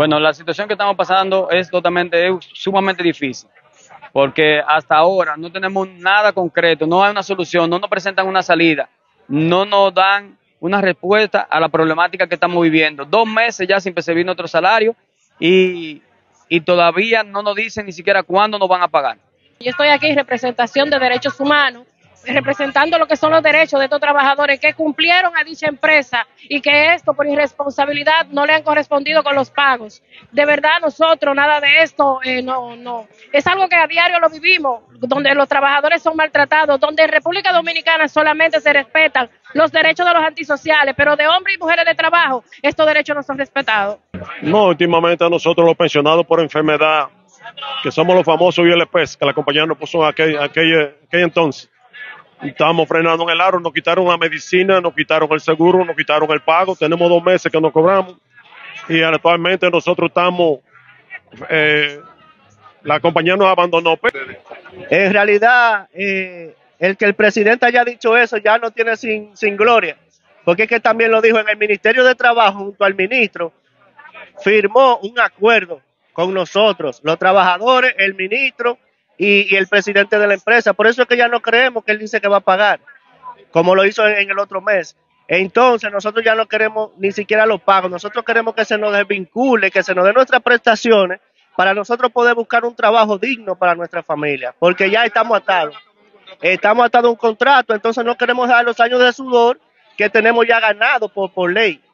Bueno, la situación que estamos pasando es sumamente difícil, porque hasta ahora no tenemos nada concreto, no hay una solución, no nos presentan una salida, no nos dan una respuesta a la problemática que estamos viviendo. 2 meses ya sin percibir nuestro salario y, y todavía no nos dicen ni siquiera cuándo nos van a pagar. Yo estoy aquí en representación de derechos humanos, representando lo que son los derechos de estos trabajadores que cumplieron a dicha empresa y que esto por irresponsabilidad no le han correspondido con los pagos. De verdad nosotros nada de esto, no. Es algo que a diario lo vivimos, donde los trabajadores son maltratados, donde en República Dominicana solamente se respetan los derechos de los antisociales, pero de hombres y mujeres de trabajo estos derechos no son respetados. No, últimamente a nosotros los pensionados por enfermedad, que somos los famosos ILPs, que la compañía nos puso en aquel entonces. Estamos frenando en el aro, nos quitaron la medicina, nos quitaron el seguro, nos quitaron el pago. Tenemos 2 meses que nos cobramos y actualmente nosotros estamos, la compañía nos abandonó. En realidad, el que el presidente haya dicho eso ya no tiene sin gloria, porque es que también lo dijo en el Ministerio de Trabajo junto al ministro, firmó un acuerdo con nosotros, los trabajadores, el ministro y el presidente de la empresa. Por eso es que ya no creemos que él dice que va a pagar, como lo hizo en el otro mes. Entonces nosotros ya no queremos ni siquiera los pagos, nosotros queremos que se nos desvincule, que se nos den nuestras prestaciones para nosotros poder buscar un trabajo digno para nuestra familia, porque ya estamos atados a un contrato, entonces no queremos dar los años de sudor que tenemos ya ganado por ley.